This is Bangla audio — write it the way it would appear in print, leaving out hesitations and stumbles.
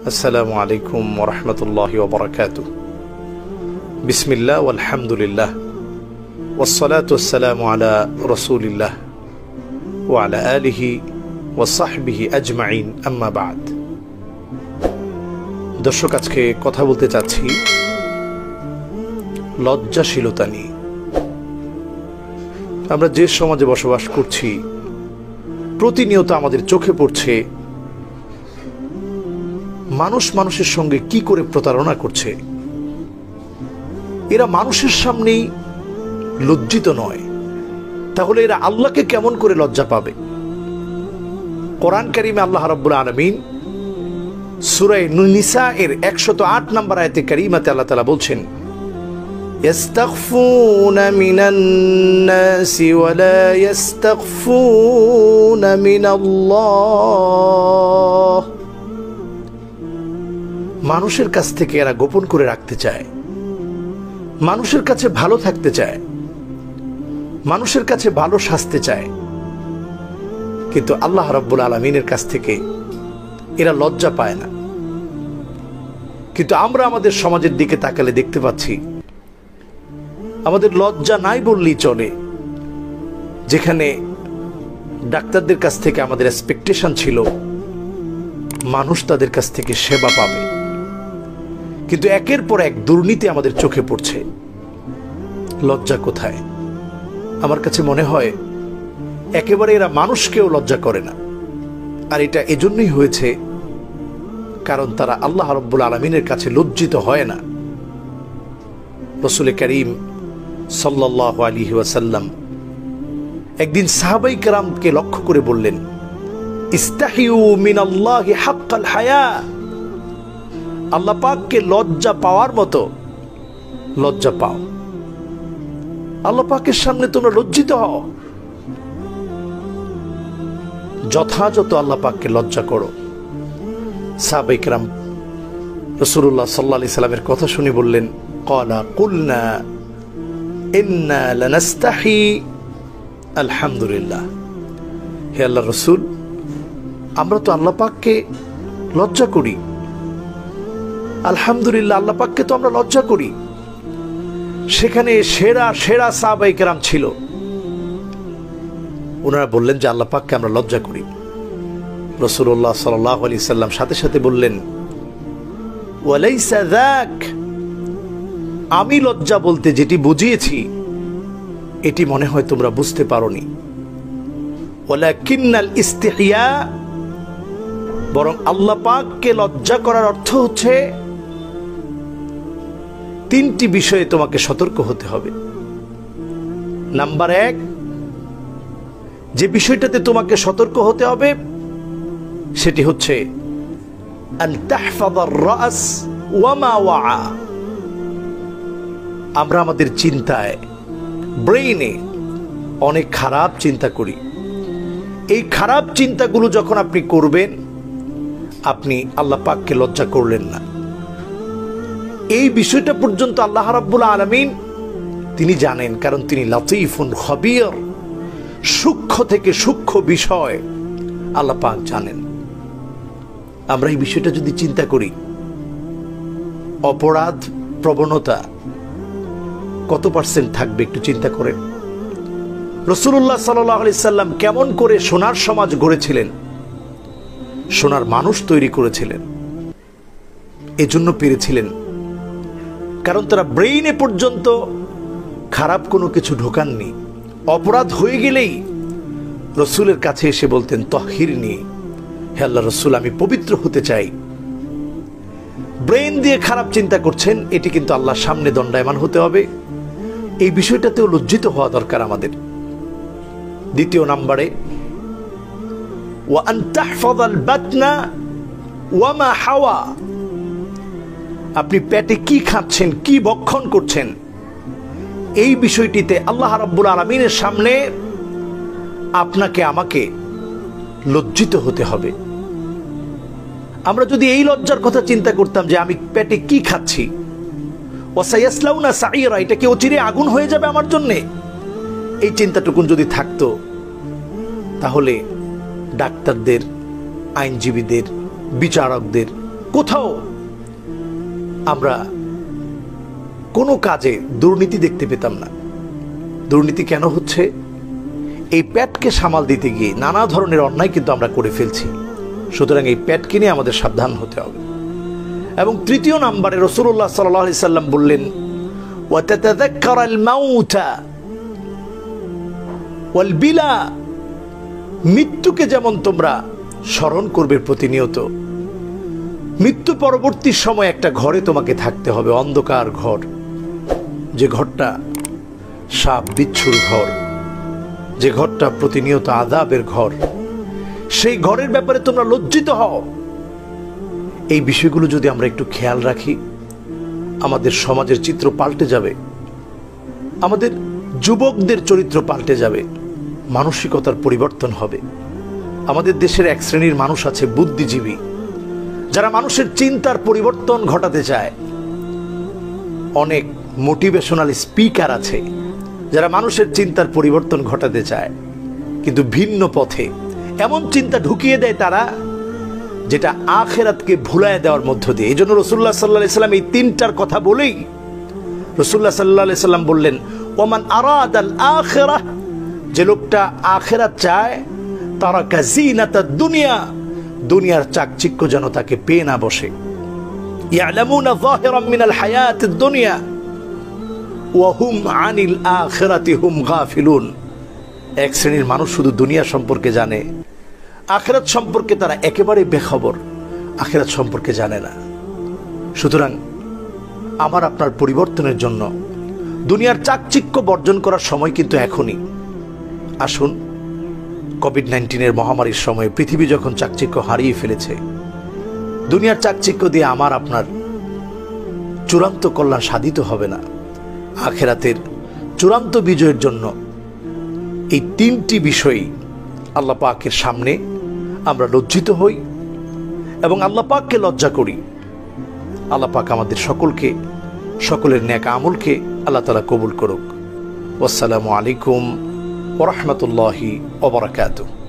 আসসালামু আলাইকুম ওয়া রাহমাতুল্লাহি ওয়া বারাকাতুহু। বিসমিল্লাহ ওয়াল হামদুলিল্লাহ ওয়াস সালাতু ওয়াস সালামু আলা রাসূলিল্লাহ ওয়া আলা আলিহি ওয়া সাহবিহি আজমাইন, আম্মা বা'দ। দর্শক, আজকে কথা বলতে চাচ্ছি লজ্জাশীলতা নিয়ে। আমরা যে সমাজে বসবাস করছি, প্রতিনিয়ত আমাদের চোখে পড়ছে মানুষ মানুষের সঙ্গে কি করে প্রতারণা করছে। এরা মানুষের সামনেই লজ্জিত নয়, তাহলে এরা আল্লাহকে কেমন করে লজ্জা পাবে? কোরআন কারিমে আল্লাহ রাব্বুল আলামিন সূরা নিসা এর 108 নম্বর আয়াতে কারিমাতে আল্লাহ তাআলা বলছেন, ইস্তাগফুনা মিনান নাসি ওয়া লা ইস্তাগফুনা মিনাল্লাহ। মানুষের কাছ থেকে এরা গোপন করে রাখতে চায়, মানুষের কাছে ভালো থাকতে চায়, মানুষের কাছে ভালো সাজতে চায়, কিন্তু আল্লাহ রাব্বুল আলামিনের কাছ থেকে এরা লজ্জা পায় না। কিন্তু আমরা আমাদের সমাজের দিকে তাকালে দেখতে পাচ্ছি আমাদের লজ্জা নাই বললেই চলে। যেখানে ডাক্তারদের কাছ থেকে আমাদের এক্সপেকটেশন ছিল মানুষ তাদের কাছ থেকে সেবা পাবে, কিন্তু একের পর এক দুর্নীতি আমাদের চোখে পড়ছে। লজ্জা কোথায়? আমার কাছে মনে হয় একেবারে এরা মানুষকেও লজ্জা করে না। আর এটা এজন্যই হয়েছে কারণ তারা আল্লাহ রাব্বুল আলামিনের কাছে লজ্জিত হয় না। রাসূল করিম সাল্লাল্লাহু আলাইহি ওয়াসাল্লাম একদিন সাহাবায়ে কেরামকে লক্ষ্য করে বললেন, ইস্তাহিউ মিনাল্লাহি হাক্কাল হায়া। আল্লাহ পাককে লজ্জা পাওয়ার মতো লজ্জা পাও, আল্লাহ পাকের সামনে তোমরা লজ্জিত হও, যথাযথ আল্লাহ পাককে লজ্জা করো। সাহাবায়ে কেরাম রাসূলুল্লাহ সাল্লাল্লাহু আলাইহি সাল্লামের কথা শুনে বললেন, ক্বালা কুলনা ইন্না লানাস্তাহি আলহামদুলিল্লাহ। হে আল্লাহর রাসূল, আমরা তো আল্লাহ পাককে লজ্জা করি, আলহামদুলিল্লাহ, আল্লাহ পাককে তো আমরা লজ্জা করি। সেখানে সেরা সেরা সাহাবায়ে কেরাম ছিল, ওনারা বললেন যে আল্লাহ পাককে আমরা লজ্জা করি। রাসূলুল্লাহ সাল্লাল্লাহু আলাইহি সাল্লাম সাথে সাথে বললেন, ওয়ালাইসা যাক, আমি লজ্জা বলতে যেটি বুঝিয়েছি এটি মনে হয় তোমরা বুঝতে পারোনি। ওয়ালাকিন্নাল ইস্তিহিয়া, বরং আল্লাহ পাককে লজ্জা করার অর্থ হচ্ছে তিনটি বিষয়ে তোমাকে সতর্ক হতে হবে। নাম্বার 1, যে বিষয়টাতে তোমাকে সতর্ক হতে হবে সেটি হচ্ছে আন তাহফাযার রাস ওয়া মা ওয়া। আমরা আমাদের চিন্তায়, ব্রেইনে অনেক খারাপ চিন্তা করি। এই খারাপ চিন্তাগুলো যখন আপনি করবেন, আপনি আল্লাহ পাককে লজ্জা করলেন না। এই বিষয়টা পর্যন্ত আল্লাহ রাব্বুল আলামিন তিনি জানেন, কারণ তিনি লাতীফুন খবীর। সূক্ষ্ম থেকে সূক্ষ্ম বিষয় আল্লাহ পাক জানেন। আমরা এই বিষয়টা যদি চিন্তা করি, অপরাধ প্রবণতা কত পার্সেন্ট থাকবে একটু চিন্তা করেন। রাসূলুল্লাহ সাল্লাল্লাহু আলাইহি সাল্লাম কেমন করে সোনার সমাজ গড়েছিলেন, সোনার মানুষ তৈরি করেছিলেন। এজন্য পেরেছিলেন কারণ তারা ব্রেইনে পর্যন্ত খারাপ কোনো কিছু ঢোকাননি। অপরাধ হয়ে গেলেই রাসূলের কাছে এসে বলতেন, তাহহিরনি, হে আল্লাহর রাসূল, আমি পবিত্র হতে চাই। ব্রেইন দিয়ে খারাপ চিন্তা করছেন, এটি কিন্তু আল্লাহর সামনে দণ্ডায়মান হতে হবে। এই বিষয়টাতেও লজ্জিত হওয়া দরকার আমাদের। দ্বিতীয় নম্বরে, ওয়া আন তাহফাযাল বাতনা ওয়া মা হাওয়া। আপনি পেটে কি খাচ্ছেন, কি ভক্ষণ করছেন, এই বিষয়টিতে আল্লাহ রাব্বুল আলামিনের সামনে আপনাকে আমাকে লজ্জিত হতে হবে। আমরা যদি এই লজ্জার কথা চিন্তা করতাম যে আমি পেটে কি খাচ্ছি, ওয়া সায়াসলাউনা সাঈরা, এটা কি অচিরে আগুন হয়ে যাবে আমার জন্য, এই চিন্তাটুকুন যদি থাকতো, তাহলে ডাক্তারদের, আইনজীবীদের, বিচারকদের কোথাও আমরা কোনো কাজে দুর্নীতি দেখতে পেতাম না। দুর্নীতি কেন হচ্ছে? এই পেটকে সামাল দিতে গিয়ে নানা ধরনের অন্যায় কিন্তু আমরা করে ফেলছি। সুতরাং এই পেটকে নিয়ে আমাদের সাবধান হতে হবে। এবং তৃতীয় নম্বরে রাসূলুল্লাহ সাল্লাল্লাহু আলাইহি সাল্লাম বললেন, ওয়াতাতাযাক্কারাল মাউতা ওয়াল বিলা, মৃত্যুকে যেমন তোমরা স্মরণ করবে প্রতিনিয়ত, মৃত্যু পরবর্তী সময় একটা ঘরে তোমাকে থাকতে হবে, অন্ধকার ঘর, যে ঘরটা সাপ বিচ্ছুর ঘর, যে ঘরটা প্রতিনিয়ত আযাবের ঘর। সেই ঘরের ব্যাপারে তোমরা লজ্জিত হও। এই বিষয়গুলো যদি আমরা একটু খেয়াল রাখি, আমাদের সমাজের চিত্র পাল্টে যাবে, আমাদের যুবকদের চরিত্র পাল্টে যাবে, মানসিকতার পরিবর্তন হবে। আমাদের দেশের এক শ্রেণীর মানুষ আছে বুদ্ধিজীবী, যারা মানুষের চিন্তার পরিবর্তন ঘটাতে চায়। অনেক মোটিভেশনাল স্পিকার আছে যারা মানুষের চিন্তার পরিবর্তন ঘটাতে চায়, কিন্তু ভিন্ন পথে এমন চিন্তা ঢুকিয়ে দেয় তারা, যেটা আখিরাতকে ভুলায় দেওয়ার মধ্য দিয়ে। এই জন্য রাসূলুল্লাহ সাল্লাল্লাহু আলাইহি সাল্লাম এই তিনটার কথা বলেই রাসূলুল্লাহ সাল্লাল্লাহু আলাইহি সাল্লাম বললেন, ওমান আরাদাল আখিরাহ, যে লোকটা আখিরাত চায়, তারাকা জিনাতাদ দুনিয়া, দুনিয়ার চাকচিক্য যেন তাকে পেয়ে না বসে। ইয়ালামুনা যাহিরাম মিনাল হায়াতিদ দুনিয়া ওয়া হুম আনিল আখিরাতি হুম গাফিলুন। এক শ্রেণীর মানুষ শুধু দুনিয়া সম্পর্কে জানে, আখিরাত সম্পর্কে তারা একেবারে বেখবর, আখিরাত সম্পর্কে জানে না। সুতরাং আমার আপনার পরিবর্তনের জন্য দুনিয়ার চাকচিক্য বর্জন করার সময় কিন্তু এখনই। আসুন, কোভিড-19 মহামারীর সময় পৃথিবী যখন চাকচিক্য হারিয়ে ফেলেছে, দুনিয়ার চাকচিক্য দিয়ে আমার আপনার চূড়ান্ত কল্যাণ সাধিত হবে না। আখিরাতের চূড়ান্ত বিজয়ের জন্য এই তিনটি বিষয়ই আল্লাহ পাকের সামনে আমরা লজ্জিত হই এবং আল্লাহ পাককে লজ্জা করি। আল্লাহ পাক আমাদের সকলকে, সকলের নেক আমলকে আল্লাহ তাআলা কবুল করুক। আসসালামু আলাইকুম ওয়া রাহমাতুল্লাহি ওয়া বারাকাতুহু।